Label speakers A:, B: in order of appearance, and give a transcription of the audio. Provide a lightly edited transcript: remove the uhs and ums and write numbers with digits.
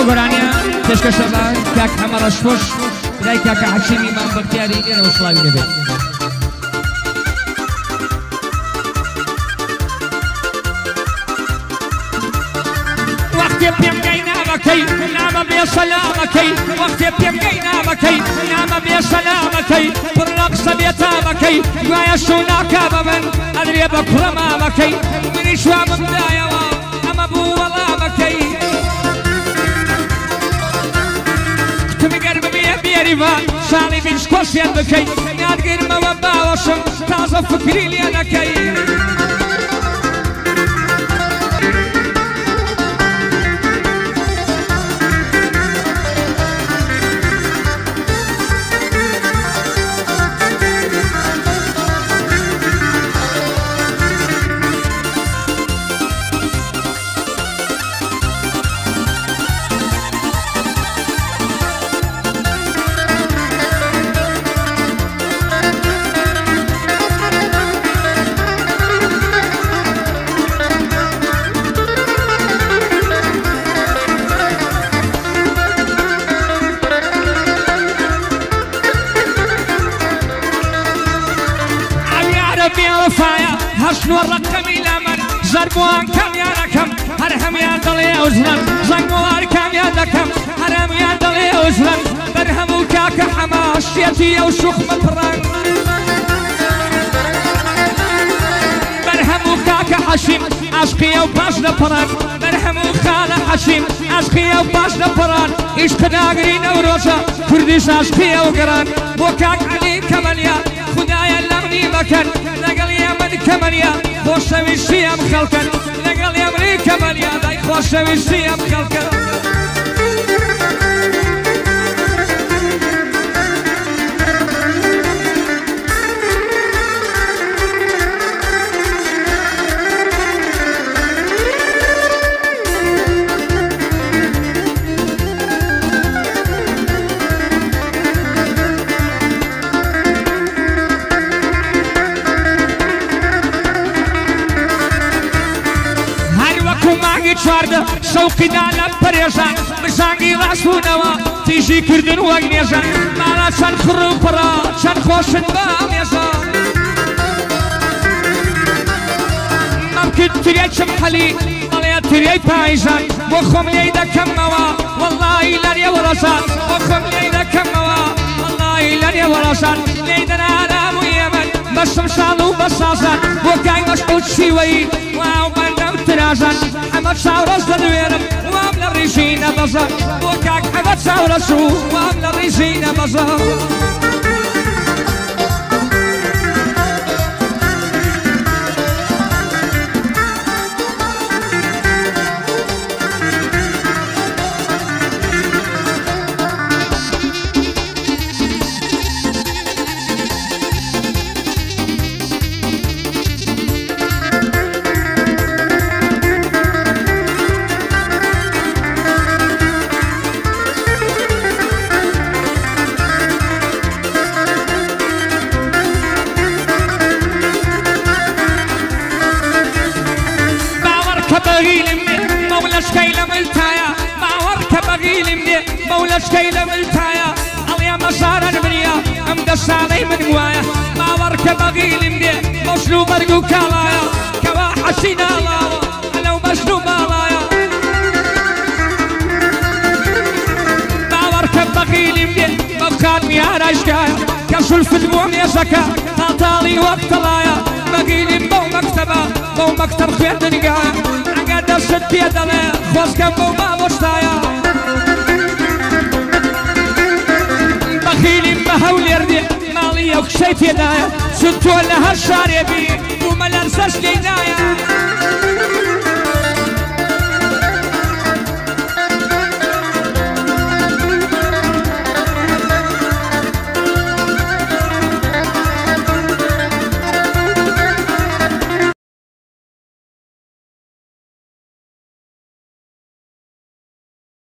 A: بقرانيا تشكى شباب كاك حمر الشوش بداي كاك حشيمي من بختياري لنا وصلاوي نبي وقتي بيم جينا بكي نعم بسلامكي وقتي بيم جينا بكي نعم بسلامكي بالرقص بيتامكي ويشوناك بمن أدري بكرمامكي من شوام بداية أما بو والله مكي بيريفا شالي بيش كوشيان بكي نادقر موابا وشم تازة فكري لي أنا كي هشنو الرقم إلى من زربوان كم يا ركم هرهم يا دلي وزرن زنقوار كم يا دكم هرهم يا دلي وزرن برهم وكاك حماش يتي وشوخ مطرن برهم وكاك حشيم عشقي وباش نبرن برهم وخال حشيم عشقي وباش نبرن إيش كناقرين وروزا كرديش عشقي وقران وكاك علي كماليا خدايا لغني مكان لقل يا من كماليا خوش ويشي ام خلقن لقل يا من كماليا داي خوش ويشي ام خلقن چارده شوقی دالم پریشان مشانگی راسونوا تیجی کردن و گنیجان مالا چند خرو پرا چند خوشن با میزان ممکن تریای چمحلی مالی تریای پایزان بخم لیدا کم موا والله لریا ورسان بخم لیدا کم موا والله لریا ورسان لیدن آدم و یمن بسم شالو بسازان وکای مشکل شیوی واو بندم ترازان حمد شاورز دنويرم وامل الرجينا بزر وكاك حمد شاورز وامل الرجينا بزر مولاش كيلا ملتايا عليا مسار البنيا امدس علي من قوايا ما ورك بغيل مدي مشلو برقو كالايا كوا حسينا لاوا لو مشلو بالايا ما ورك بغيل مدي مبخان يا راشكايا كسل في دموع يا زكا طالي وقت لايا بغيل بو مكتبا بو مكتب خير دنقايا عقد ست بيدالي خوز كم بو ما وشتايا بخيلي بهول يردي مالي وكشيت يدايا ستو لها الشارع بي وما لنساش لينايا